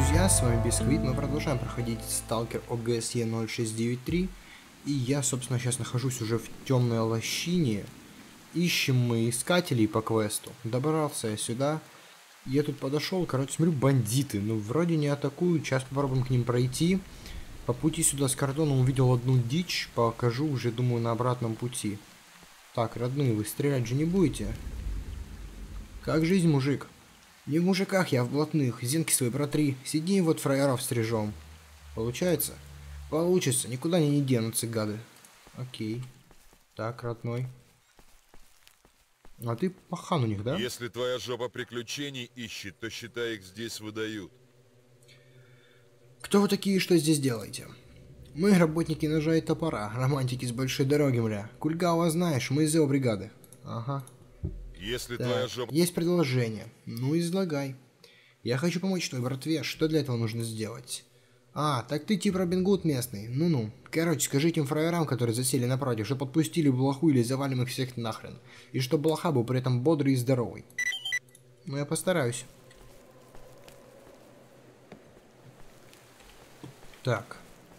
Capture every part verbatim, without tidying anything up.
друзья, с вами Бисквит, мы продолжаем проходить Сталкер о гэ эс е ноль шесть девять три. И я, собственно, сейчас нахожусь уже в темной лощине. Ищем мы искателей по квесту. Добрался я сюда. Я тут подошел, короче, смотрю, бандиты. Ну, вроде не атакуют, сейчас попробуем к ним пройти. По пути сюда с кордоном увидел одну дичь, покажу уже, думаю, на обратном пути. Так, родные, вы стрелять же не будете? Как жизнь, мужик? Не в мужиках, я в блатных. Зенки свои протри. Сидим вот фраеров стрижем. Получается? Получится. Никуда они не денутся, гады. Окей. Так, родной. А ты пахан у них, да? Если твоя жопа приключений ищет, то считай, их здесь выдают. Кто вы такие, что здесь делаете? Мы работники ножа и топора. Романтики с большой дороги, мля. Кульгава знаешь, мы из его бригады. Ага. Если Так, твоя жопа... есть предложение. Ну, излагай. Я хочу помочь твоей братве. Что для этого нужно сделать? А, так ты типа Робин Гуд местный. Ну-ну. Короче, скажите им фраерам, которые засели напротив, что подпустили блоху или завалим их всех нахрен. И что блоха был при этом бодрый и здоровый. Ну, я постараюсь. Так.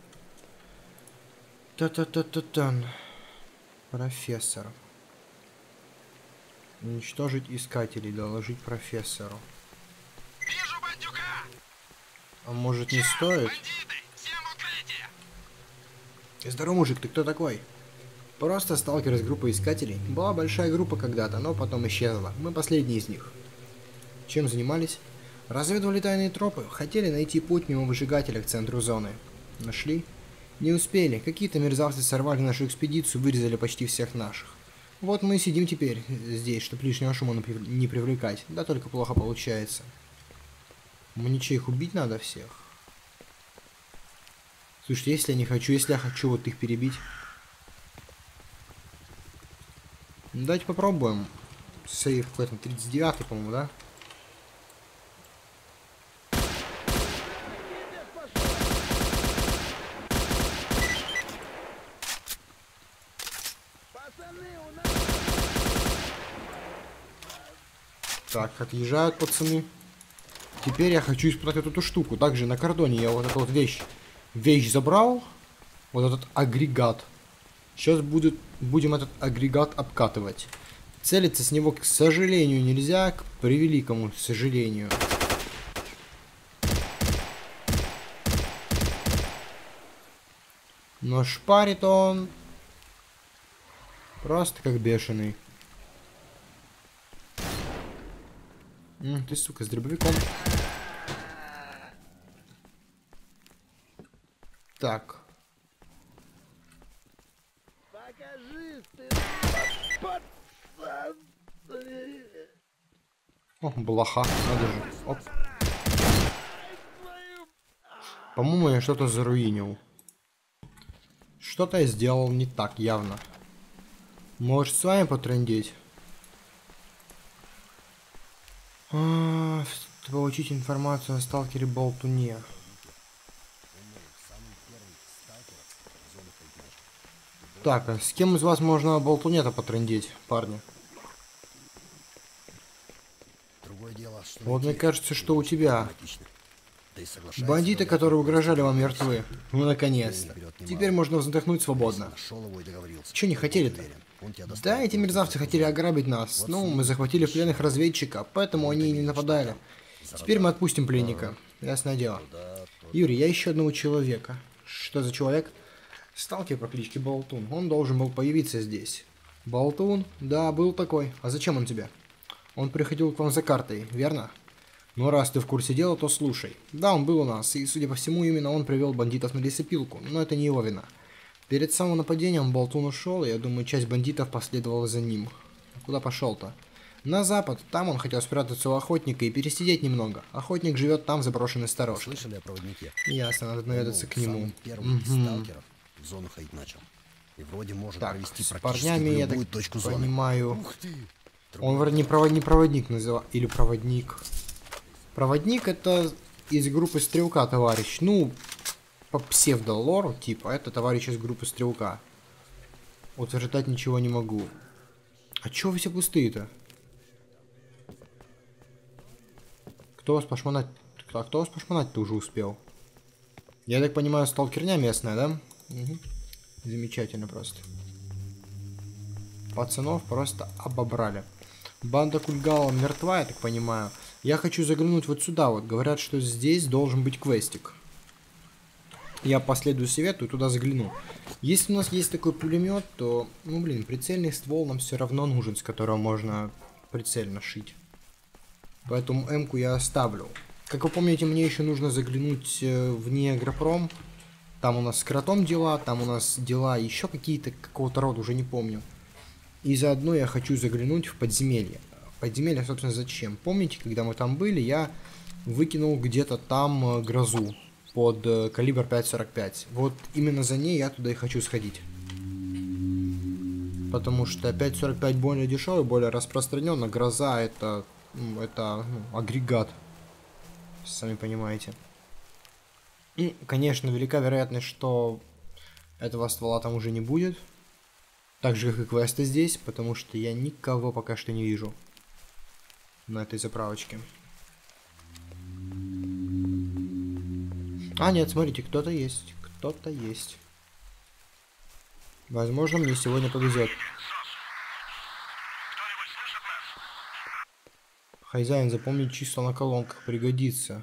Та-та-та-та-тан. Профессор. Уничтожить искателей, доложить профессору. Вижу бандюка! А может не Ча, стоит? бандиты! Всем укрытие! Здорово, мужик, ты кто такой? Просто сталкер из группы искателей. Была большая группа когда-то, но потом исчезла. Мы последние из них. Чем занимались? Разведывали тайные тропы. Хотели найти путь мимо выжигателя к центру зоны. Нашли? Не успели. Какие-то мерзавцы сорвали нашу экспедицию, вырезали почти всех наших. Вот мы и сидим теперь здесь, чтобы лишнего шума не привлекать. Да только плохо получается. Мне че, их убить надо всех? Слушайте, если я не хочу, если я хочу вот их перебить. Ну, давайте попробуем. Сейв какой-то, тридцать девятый, по-моему, да? Так, отъезжают пацаны. Теперь я хочу испытать вот эту штуку. Также на кордоне я вот эту вот вещь. Вещь забрал. Вот этот агрегат. Сейчас будет, будем этот агрегат обкатывать. Целиться с него, к сожалению, нельзя. К превеликому сожалению. Но шпарит он просто как бешеный. М, ты, сука, с дробовиком. Так. Покажи, ты пацан! О, блоха, надо же. Оп. По-моему, я что-то заруинил. Что-то я сделал не так, явно. Может, с вами потрындеть? А, получить информацию о сталкере Болтуне. Так, а с кем из вас можно о Болтуне-то потрындеть, парни? Вот мне кажется, что у тебя. Бандиты, которые угрожали вам, мертвы. Ну, наконец-то. Теперь можно вздохнуть свободно. Че не хотели-то? Да, эти мерзавцы хотели ограбить нас. Ну, мы захватили пленных разведчика, поэтому они и не нападали. Теперь мы отпустим пленника. Ясное дело. Юрий, я ищу одного человека. Что за человек? Сталкер по кличке Болтун. Он должен был появиться здесь. Болтун? Да, был такой. А зачем он тебе? Он приходил к вам за картой, верно? Ну, раз ты в курсе дела, то слушай. Да, он был у нас, и, судя по всему, именно он привел бандитов на лесопилку, но это не его вина. Перед самым нападением Болтун ушел, и я думаю, часть бандитов последовала за ним. Куда пошел-то? На запад. Там он хотел спрятаться у охотника и пересидеть немного. Охотник живет там, в заброшенной сторожке. Слышали о проводнике? Ясно, надо наведаться Ну, к нему. Первый из Угу. сталкеров в зону ходить начал. И вроде может Так, провести с практически парнями, в я любую так точку зоны. понимаю... Ух ты! Он вроде не провод... не проводник называл. Или проводник. Проводник это из группы Стрелка, товарищ. Ну, по псевдолору, типа, это товарищ из группы Стрелка. Утверждать ничего не могу. А чё вы все пустые-то? Кто вас пошмонать? А кто вас пошмонать-то уже успел? Я так понимаю, сталкерня местная, да? Угу. Замечательно просто. Пацанов просто обобрали. Банда Кульгала мертва, я так понимаю. Я хочу заглянуть вот сюда вот. Говорят, что здесь должен быть квестик. Я последую совету и туда загляну. Если у нас есть такой пулемет, то, ну блин, прицельный ствол нам все равно нужен, с которого можно прицельно шить. Поэтому М-ку я оставлю. Как вы помните, мне еще нужно заглянуть в Негропром. Там у нас с кротом дела, там у нас дела еще какие-то, какого-то рода, уже не помню. И заодно я хочу заглянуть в подземелье. Подземелье, собственно, зачем? Помните, когда мы там были, я выкинул где-то там грозу под калибр пять сорок пять. Вот именно за ней я туда и хочу сходить. Потому что пять сорок пять более дешевый, более распространен, а гроза это, это ну, агрегат. Сами понимаете. И, конечно, велика вероятность, что этого ствола там уже не будет. Так же, как и квесты здесь, потому что я никого пока что не вижу на этой заправочке. А, нет, смотрите, кто-то есть. Кто-то есть. Возможно, мне сегодня повезет. Хозяин, запомнить числа на колонках пригодится.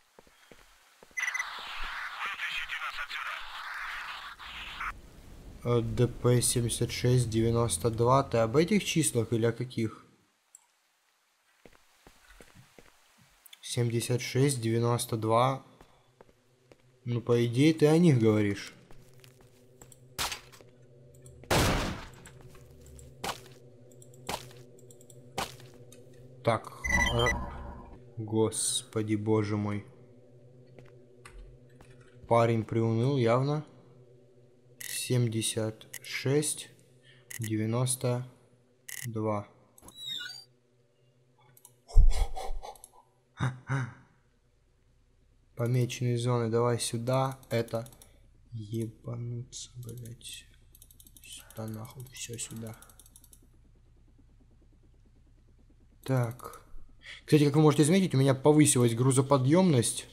ДП семьдесят шесть девяносто два. Ты об этих числах или о каких? семьдесят шесть девяносто два. Ну, по идее, ты о них говоришь. Так. Господи, боже мой. Парень приуныл явно. семьдесят шесть девяносто два. Помеченные зоны, давай сюда. Это ебануться, блять. Сюда нахуй, все сюда. Так. Кстати, как вы можете заметить, у меня повысилась грузоподъемность.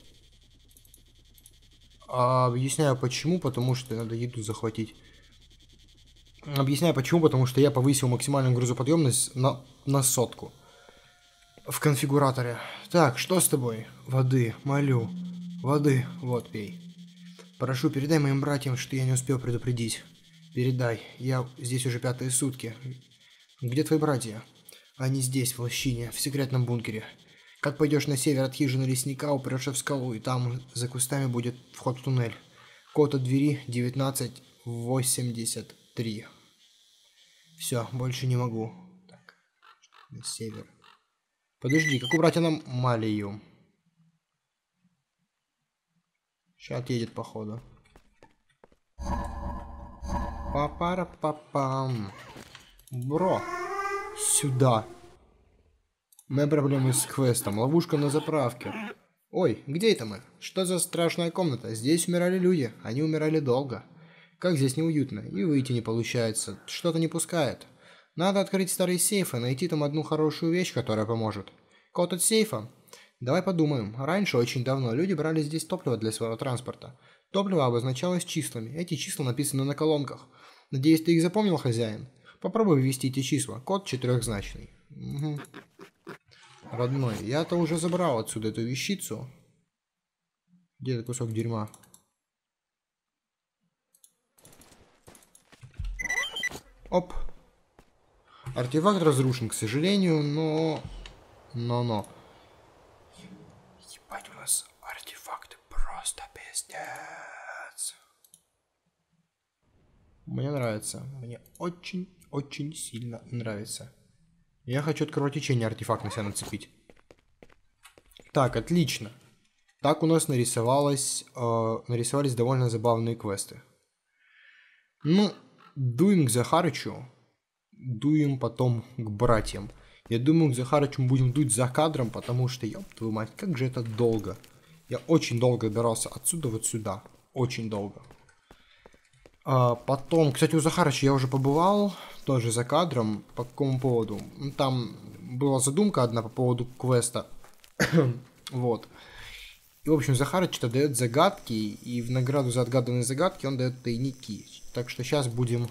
А, объясняю почему, потому что надо еду захватить. Объясняю почему, потому что я повысил максимальную грузоподъемность на, на сотку. В конфигураторе. Так, что с тобой? Воды, молю. Воды, вот, пей. Прошу, передай моим братьям, что я не успел предупредить. Передай, я здесь уже пятые сутки. Где твои братья? Они здесь, в лощине, в секретном бункере. Как пойдешь на север от хижины лесника, упрешься в скалу, и там за кустами будет вход в туннель. Код от двери девятнадцать восемьдесят три. Все, больше не могу. Так, на север. Подожди, как убрать нам Малию? Сейчас отъедет, походу. Па-пара-па-пам. Бро, сюда. Мои проблемы с квестом. Ловушка на заправке. Ой, где это мы? Что за страшная комната? Здесь умирали люди. Они умирали долго. Как здесь неуютно. И выйти не получается. Что-то не пускает. Надо открыть старый сейф и найти там одну хорошую вещь, которая поможет. Код от сейфа? Давай подумаем. Раньше, очень давно, люди брали здесь топливо для своего транспорта. Топливо обозначалось числами. Эти числа написаны на колонках. Надеюсь, ты их запомнил, хозяин? Попробуй ввести эти числа. Код четырехзначный. Угу. Родной, я-то уже забрал отсюда эту вещицу. Где этот кусок дерьма? Оп. Артефакт разрушен, к сожалению, но... Но-но. Ебать, у нас артефакты просто пиздец. Мне нравится. Мне очень-очень сильно нравится. Я хочу от кровотечения артефакт на себя нацепить. Так, отлично. Так у нас нарисовалось, э, нарисовались довольно забавные квесты. Ну, дуем к Захарычу. Дуем потом к братьям. Я думаю, к Захарычу мы будем дуть за кадром, потому что, ёб твою мать, как же это долго. Я очень долго добирался отсюда вот сюда. Очень долго. А потом, кстати, у Захарыча я уже побывал, тоже за кадром. По какому поводу? Там была задумка одна по поводу квеста. Вот. И, в общем, Захарыч что дает загадки, и в награду за отгаданные загадки он дает тайники. Так что сейчас будем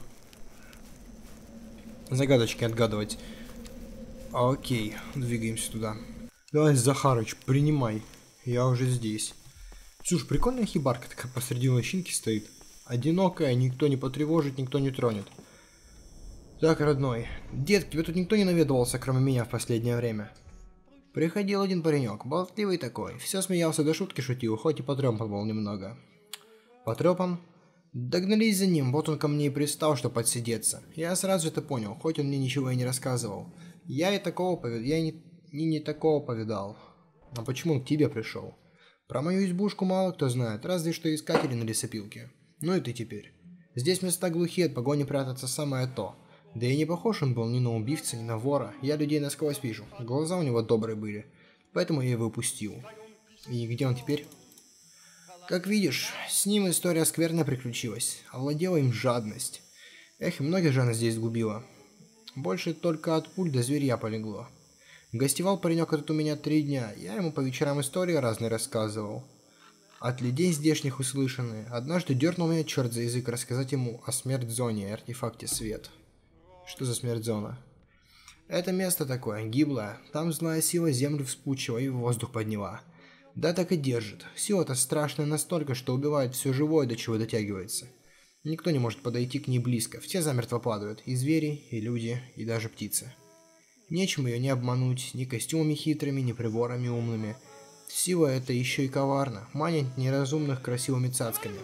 загадочки отгадывать. Окей, двигаемся туда. Давай, Захарыч, принимай. Я уже здесь. Слушай, прикольная хибарка такая посреди лощинки стоит. Одинокая, никто не потревожит, никто не тронет. Так, родной. Дед, к тебе тут никто не наведывался, кроме меня в последнее время. Приходил один паренек, болтливый такой. Все смеялся, до шутки шутил, хоть и потрепан был немного. Потрепан? Догнались за ним, вот он ко мне и пристал, чтобы подсидеться. Я сразу это понял, хоть он мне ничего и не рассказывал. Я и такого повидал, я не, не, не такого повидал. А почему он к тебе пришел? Про мою избушку мало кто знает, разве что искатели на лесопилке. Ну и ты теперь. Здесь места глухие, от погони прятаться самое то. Да и не похож он был ни на убивца, ни на вора. Я людей насквозь вижу. Глаза у него добрые были. Поэтому я его упустил. И где он теперь? Как видишь, с ним история скверная приключилась. Овладела им жадность. Эх, и многих же она здесь сгубила. Больше только от пуль до зверья полегло. Гостевал паренек этот у меня три дня. Я ему по вечерам истории разные рассказывал. От людей здешних услышанные. Однажды дернул меня черт за язык рассказать ему о смерть-зоне и артефакте свет. Что за смерть-зона? Это место такое, гиблое. Там злая сила землю вспучила и в воздух подняла. Да так и держит. Сила-то страшная настолько, что убивает все живое, до чего дотягивается. Никто не может подойти к ней близко. Все замертво падают. И звери, и люди, и даже птицы. Нечем ее не обмануть, ни костюмами хитрыми, ни приборами умными. Сила эта еще и коварна, манит неразумных красивыми цацками.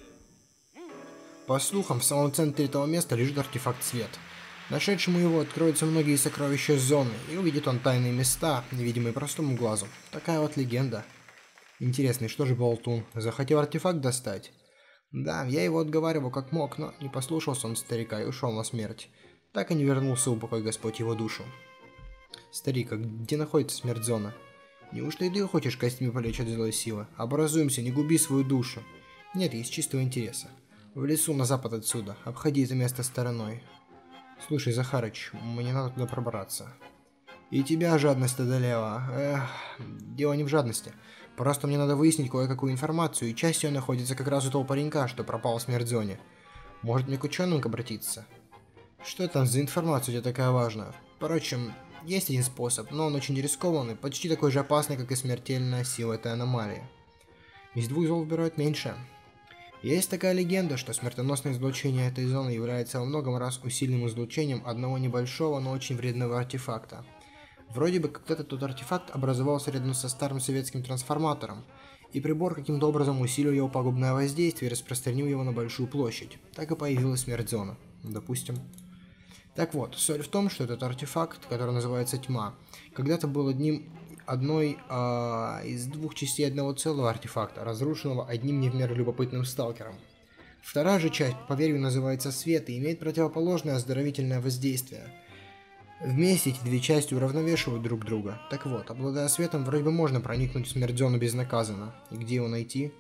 По слухам, в самом центре этого места лежит артефакт свет. Нашедшему его откроются многие сокровища зоны, и увидит он тайные места, невидимые простому глазу. Такая вот легенда. Интересно, и что же болтун? Захотел артефакт достать? Да, я его отговаривал как мог, но не послушался он старика и ушел на смерть. Так и не вернулся, упокой Господь его душу. Старик, а где находится смерть-зона? Неужто и ты хочешь костями полечь от злой силы? Образуемся, не губи свою душу. Нет, из чистого интереса. В лесу на запад отсюда. Обходи это место стороной. Слушай, Захарыч, мне надо туда пробраться. И тебя жадность одолела. Эх, дело не в жадности. Просто мне надо выяснить кое-какую информацию, и часть ее находится как раз у того паренька, что пропал в смерть-зоне. Может мне к ученым обратиться? Что там за информация у тебя такая важная? Впрочем, есть один способ, но он очень рискованный, почти такой же опасный, как и смертельная сила этой аномалии. Из двух зол выбирают меньше. Есть такая легенда, что смертоносное излучение этой зоны является во многом раз усиленным излучением одного небольшого, но очень вредного артефакта. Вроде бы когда-то тот артефакт образовался рядом со старым советским трансформатором, и прибор каким-то образом усилил его пагубное воздействие и распространил его на большую площадь. Так и появилась смерть-зона. Допустим. Так вот, соль в том, что этот артефакт, который называется Тьма, когда-то был одним, одной э, из двух частей одного целого артефакта, разрушенного одним не в меру любопытным сталкером. Вторая же часть, по поверью, называется Свет и имеет противоположное оздоровительное воздействие. Вместе эти две части уравновешивают друг друга. Так вот, обладая светом, вроде бы можно проникнуть в смерть-зону безнаказанно. И где его найти?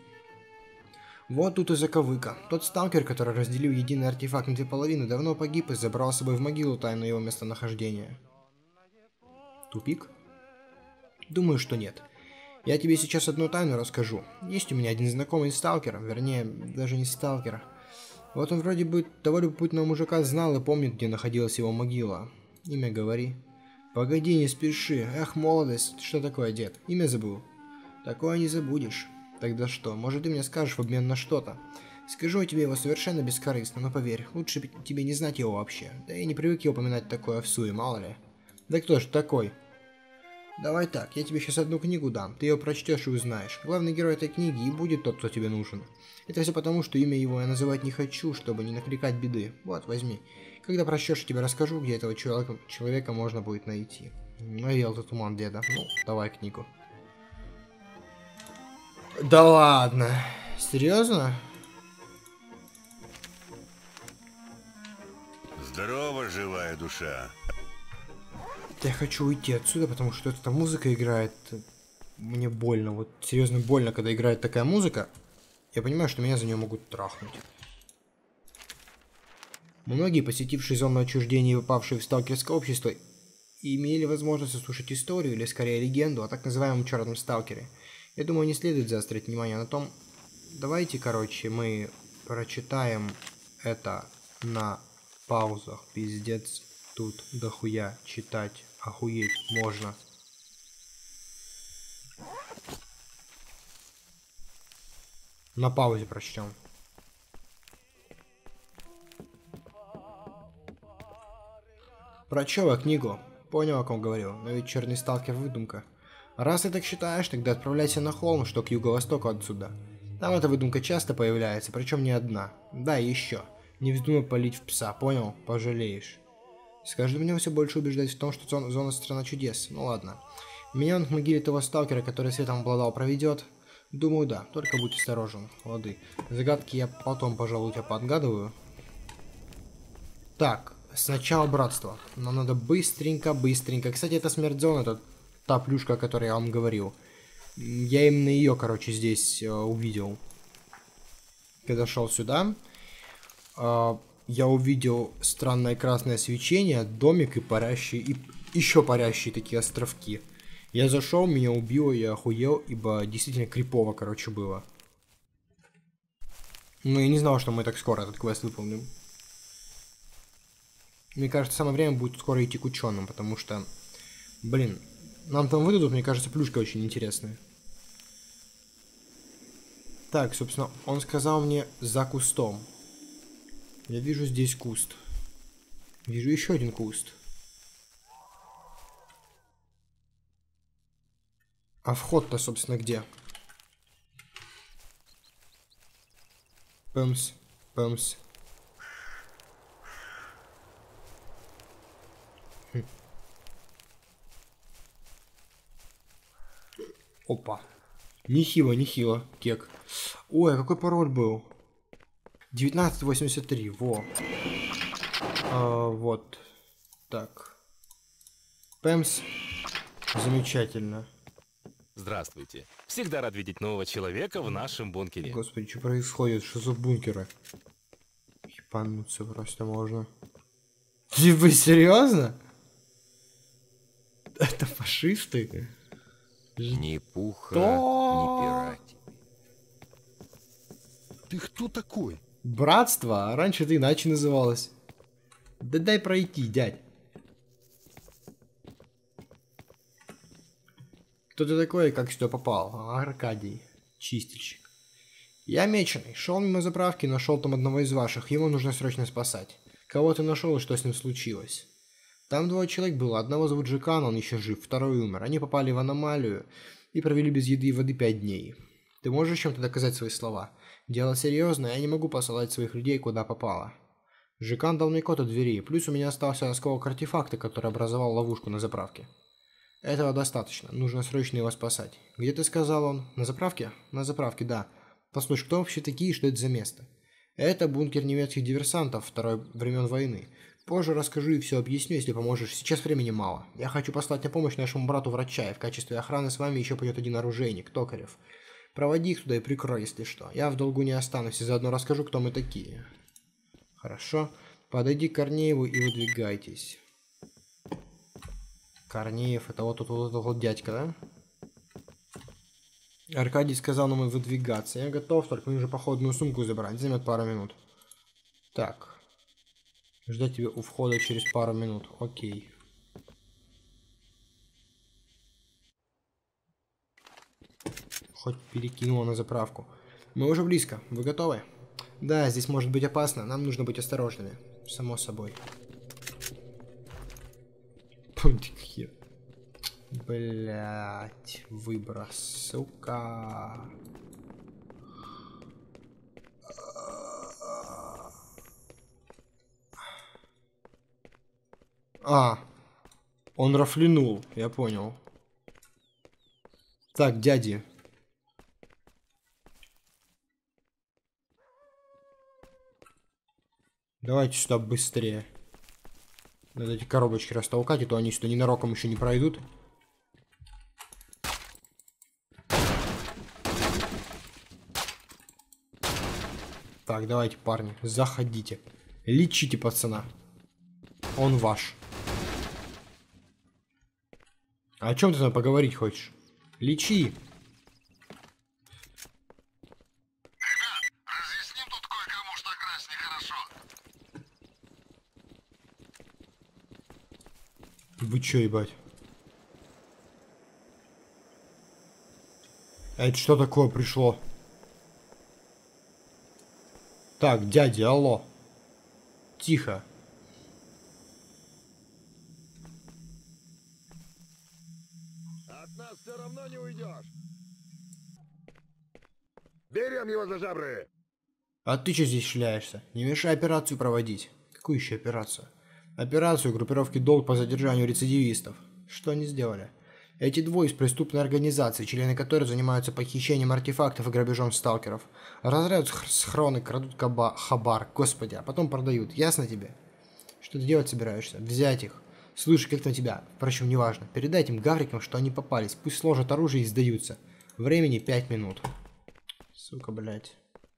Вот тут и заковыка. Тот сталкер, который разделил единый артефакт на две половины, давно погиб и забрал с собой в могилу тайну его местонахождения. Тупик? Думаю, что нет. Я тебе сейчас одну тайну расскажу. Есть у меня один знакомый сталкер, вернее, даже не сталкер. Вот он вроде бы того любопытного мужика знал и помнит, где находилась его могила. Имя говори. Погоди, не спеши. Эх, молодость. Что такое, дед? Имя забыл? Такое не забудешь. Тогда что? Может, ты мне скажешь в обмен на что-то? Скажу я тебе его совершенно бескорыстно, но поверь, лучше тебе не знать его вообще. Да я не привык его упоминать такое в суе, мало ли. Да кто ж такой? Давай так, я тебе сейчас одну книгу дам, ты ее прочтешь и узнаешь. Главный герой этой книги и будет тот, кто тебе нужен. Это все потому, что имя его я называть не хочу, чтобы не накликать беды. Вот, возьми. Когда прочтешь, я тебе расскажу, где этого человека, человека можно будет найти. Навел ты туман, деда. Ну, давай книгу. Да ладно. Серьезно? Здорово, живая душа. Я хочу уйти отсюда, потому что эта музыка играет. Мне больно. Вот серьезно больно, когда играет такая музыка. Я понимаю, что меня за нее могут трахнуть. Многие, посетившие зону отчуждения и попавшие в сталкерское общество, имели возможность услышать историю, или скорее легенду, о так называемом черном сталкере. Я думаю, не следует заострять внимание на том... Давайте, короче, мы прочитаем это на паузах. Пиздец, тут дохуя читать. Охуеть можно. На паузе прочтем. Прочел я книгу. Понял, о ком говорил, но ведь черный сталкер выдумка. Раз ты так считаешь, тогда отправляйся на холм, что к юго-востоку отсюда. Там эта выдумка часто появляется, причем не одна. Да, и еще. Не вздумай палить в пса, понял? Пожалеешь. С каждым днем все больше убеждаюсь в том, что зона, зона страна чудес. Ну ладно. Меня он к могиле того сталкера, который светом обладал, проведет. Думаю, да. Только будь осторожен. Лады. Загадки я потом, пожалуй, тебя подгадываю. Так. Сначала братство. Нам надо быстренько, быстренько. Кстати, это смерть зона, это та плюшка, о которой я вам говорил. Я именно ее, короче, здесь э, увидел. Когда шел сюда, э, я увидел странное красное свечение, домик и парящие, и еще парящие такие островки. Я зашел, меня убило, я охуел, ибо действительно крипово, короче, было. Ну, я не знал, что мы так скоро этот квест выполним. Мне кажется, самое время будет скоро идти к ученым, потому что, блин, нам там выдадут, мне кажется, плюшка очень интересная. Так, собственно, он сказал мне за кустом. Я вижу здесь куст. Вижу еще один куст. А вход-то, собственно, где? Пэмс, пэмс. Хм. Опа. Нехило, нехило, кек. Ой, а какой пароль был? девятнадцать восемьдесят три, во. А, вот. Так. Пэмс. Замечательно. Здравствуйте. Всегда рад видеть нового человека в нашем бункере. Господи, что происходит? Что за бункеры? Ебануться просто можно. Вы серьезно? Это фашисты? Ни пуха, Что? ни пера тебе. Ты кто такой? Братство? А раньше это иначе называлось. Да дай пройти, дядь. Кто ты такой и как сюда попал? Аркадий. Чистильщик. Я меченый. Шел мимо заправки, нашел там одного из ваших. Его нужно срочно спасать. Кого ты нашел и что с ним случилось? Там двое человек было. Одного зовут Жикан, он еще жив. Второй умер. Они попали в аномалию и провели без еды и воды пять дней. Ты можешь чем-то доказать свои слова? Дело серьезное, я не могу посылать своих людей куда попало. Жикан дал мне код от двери, плюс у меня остался осколок артефакта, который образовал ловушку на заправке. Этого достаточно, нужно срочно его спасать. Где ты сказал он? На заправке? На заправке, да. Послушай, кто вообще такие и что это за место? Это бункер немецких диверсантов второй времен войны. Позже расскажу и все объясню, если поможешь. Сейчас времени мало. Я хочу послать на помощь нашему брату врача, и в качестве охраны с вами еще пойдет один оружейник, Токарев. Проводи их туда и прикрой, если что. Я в долгу не останусь и заодно расскажу, кто мы такие. Хорошо. Подойди к Корнееву и выдвигайтесь. Корнеев, это вот тут вот, вот, вот дядька, да? Аркадий сказал нам выдвигаться. Я готов, только мне уже походную сумку забрать. Займет пару минут. Так. Ждать тебя у входа через пару минут. Окей. Хоть перекинула на заправку. Мы уже близко. Вы готовы? Да, здесь может быть опасно. Нам нужно быть осторожными. Само собой. Блять, выброс, сука. А, он рафлинул, я понял. Так, дяди. Давайте сюда быстрее. Надо эти коробочки растолкать, а то они сюда ненароком еще не пройдут. Так, давайте, парни, заходите. Лечите пацана. Он ваш. А о чем ты там поговорить хочешь? Лечи. Вы чё, ебать? А это что такое пришло? Так, дядя, алло. Тихо. От нас все равно не уйдешь. Берем его за жабры. А ты что здесь шляешься? Не мешай операцию проводить. Какую еще операцию? Операцию группировки «Долг» по задержанию рецидивистов. Что они сделали? Эти двое из преступной организации, члены которой занимаются похищением артефактов и грабежом сталкеров. Разряют схроны, крадут каба, хабар, господи, а потом продают. Ясно тебе? Что ты делать собираешься? Взять их. Слушай, как там тебя? Впрочем, неважно. Передай этим гаврикам, что они попались. Пусть сложат оружие и сдаются. Времени пять минут. Сука, блядь.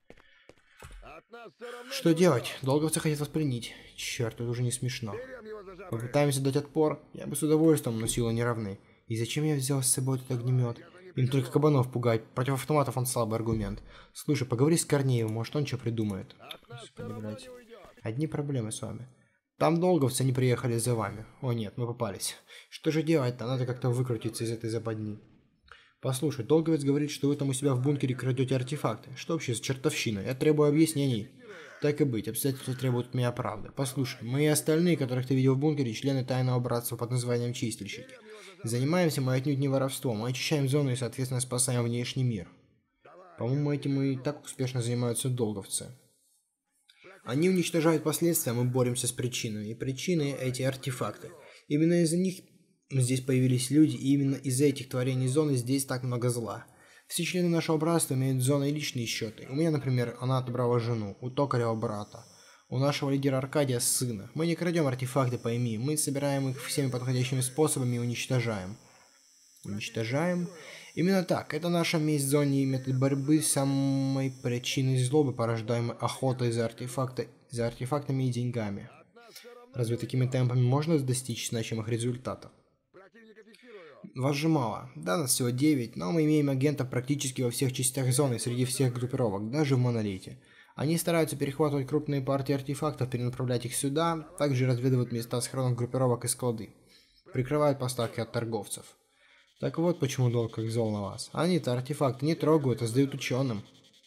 Что делать? Долговцы хотят вас пленить. Черт, это уже не смешно. Попытаемся дать отпор. Я бы с удовольствием, но силы не равны. И зачем я взял с собой этот огнемет? Им только кабанов пугать. Против автоматов он слабый аргумент. Слушай, поговори с Корнеевым, может он что придумает. Господи, блядь. Одни проблемы с вами. Там долговцы не приехали за вами. О нет, мы попались. Что же делать-то? Надо как-то выкрутиться из этой западни. Послушай, долговец говорит, что вы там у себя в бункере крадете артефакты. Что вообще с чертовщиной? Я требую объяснений. Так и быть, обстоятельства требуют от меня правды. Послушай, мы и остальные, которых ты видел в бункере, члены тайного братства под названием Чистильщики. Занимаемся мы отнюдь не воровством, мы очищаем зону и, соответственно, спасаем внешний мир. По-моему, этим и так успешно занимаются долговцы. Они уничтожают последствия, мы боремся с причинами. И причины эти артефакты. Именно из-за них здесь появились люди, и именно из-за этих творений зоны здесь так много зла. Все члены нашего братства имеют зоны и личные счеты. У меня, например, она отобрала жену, у токарева брата. У нашего лидера Аркадия сына. Мы не крадем артефакты, пойми. Мы собираем их всеми подходящими способами и уничтожаем. Уничтожаем? Именно так. Это наша месть в зоне и метод борьбы с самой причиной злобы, порождаемой охотой за, артефакты, за артефактами и деньгами. Разве такими темпами можно достичь значимых результатов? Вас же мало. Да, нас всего девять, но мы имеем агентов практически во всех частях зоны, среди всех группировок, даже в Монолите. Они стараются перехватывать крупные партии артефактов, перенаправлять их сюда, также разведывают места схронов группировок и склады. Прикрывают поставки от торговцев. Так вот почему долг как зол на вас. Они-то артефакты не трогают, а сдают ученым.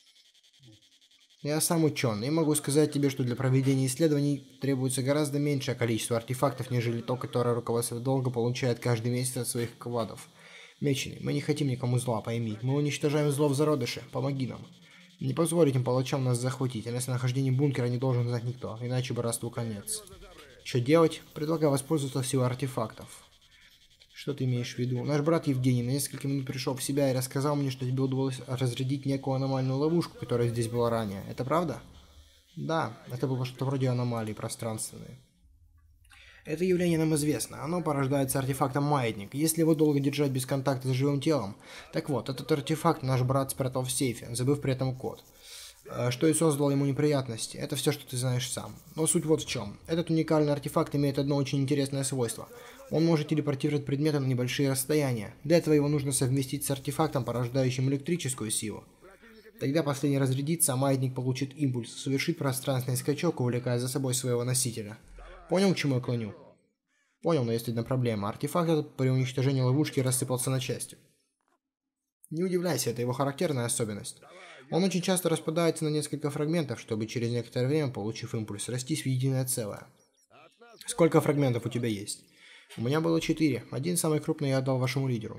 Я сам ученый и могу сказать тебе, что для проведения исследований требуется гораздо меньшее количество артефактов, нежели то, которое руководство долга получает каждый месяц от своих квадов. Меченый, мы не хотим никому зла, пойми. Мы уничтожаем зло в зародыше. Помоги нам. Не позволить им палачам нас захватить, а местонахождение бункера не должен знать никто, иначе братству конец. Что делать? Предлагаю воспользоваться всего артефактов. Что ты имеешь в виду? Наш брат Евгений на несколько минут пришел в себя и рассказал мне, что тебе удалось разрядить некую аномальную ловушку, которая здесь была ранее. Это правда? Да, это было что-то вроде аномалии пространственной. Это явление нам известно. Оно порождается артефактом маятник. Если его долго держать без контакта с живым телом... Так вот, этот артефакт наш брат спрятал в сейфе, забыв при этом код. Что и создало ему неприятности. Это все, что ты знаешь сам. Но суть вот в чем. Этот уникальный артефакт имеет одно очень интересное свойство. Он может телепортировать предметы на небольшие расстояния. Для этого его нужно совместить с артефактом, порождающим электрическую силу. Тогда последний разрядится, а маятник получит импульс, совершит пространственный скачок, увлекая за собой своего носителя. Понял, к чему я клоню? Понял, но есть одна проблема. Артефакт этот при уничтожении ловушки рассыпался на части. Не удивляйся, это его характерная особенность. Он очень часто распадается на несколько фрагментов, чтобы через некоторое время, получив импульс, растись в единое целое. Сколько фрагментов у тебя есть? У меня было четыре. Один самый крупный я отдал вашему лидеру.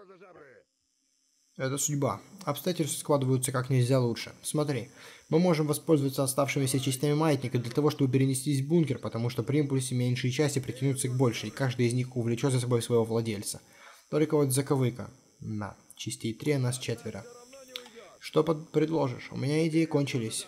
Это судьба. Обстоятельства складываются как нельзя лучше. Смотри, мы можем воспользоваться оставшимися частями маятника для того, чтобы перенестись в бункер, потому что при импульсе меньшие части притянутся к большей, и каждый из них увлечет за собой своего владельца. Только вот заковыка. Да, частей три, а нас четверо. Что под предложишь? У меня идеи кончились.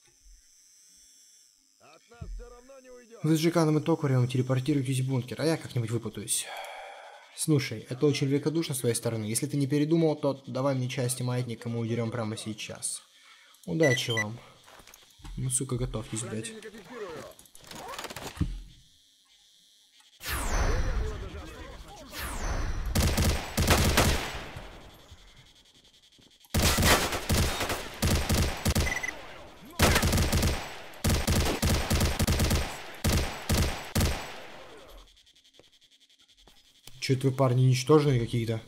Вы с Жиканом и Токаревым телепортируйтесь в бункер, а я как-нибудь выпутаюсь. Слушай, это очень великодушно с твоей стороны. Если ты не передумал, то давай мне части маятника, мы удерем прямо сейчас. Удачи вам. Ну, сука, готовьтесь, блядь. Чё-то вы, парни, ничтожные какие-то.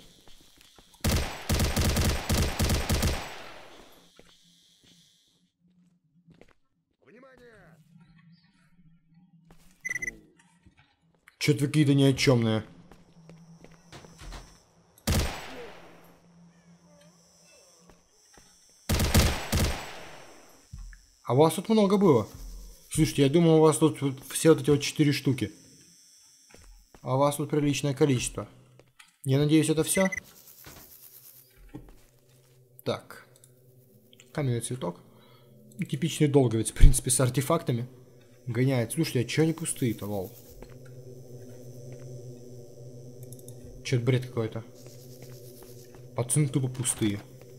Чё-то вы какие-то ни о чёмные. А вас тут много было. Слушайте, я думал, у вас тут все вот эти вот четыре штуки. А у вас тут приличное количество. Я надеюсь, это все. Так. Каменный цветок. Типичный долговец, в принципе, с артефактами. Гоняет. Слушайте, а чё они пустые-то, лол? Чё-то бред какой-то. Пацаны тупо пустые.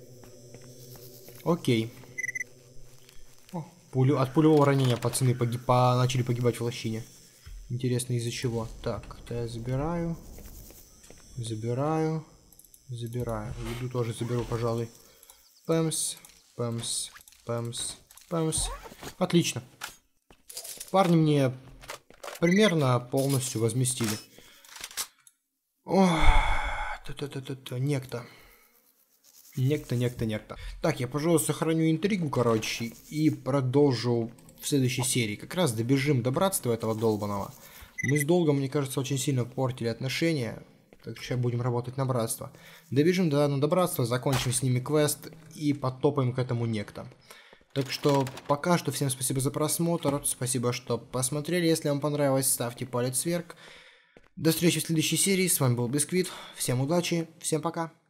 Окей. О, пулю... От пулевого ранения пацаны погиб... по... начали погибать в лощине. Интересно, из-за чего? Так, это я забираю. Забираю. Забираю. Еду тоже заберу, пожалуй. Пэмс. Пэмс. Пэмс. Пэмс. Отлично. Парни мне примерно полностью возместили. Ох, та-та-та-та-та, некто. Некто, некто, некто. Так, я, пожалуй, сохраню интригу, короче, и продолжу в следующей серии. Как раз добежим до братства этого долбаного. Мы с долгом, мне кажется, очень сильно портили отношения. Так что сейчас будем работать на братство. Добежим до, до братства, закончим с ними квест и подтопаем к этому некто. Так что пока что всем спасибо за просмотр. Спасибо, что посмотрели. Если вам понравилось, ставьте палец вверх. До встречи в следующей серии. С вами был Бисквит. Всем удачи. Всем пока.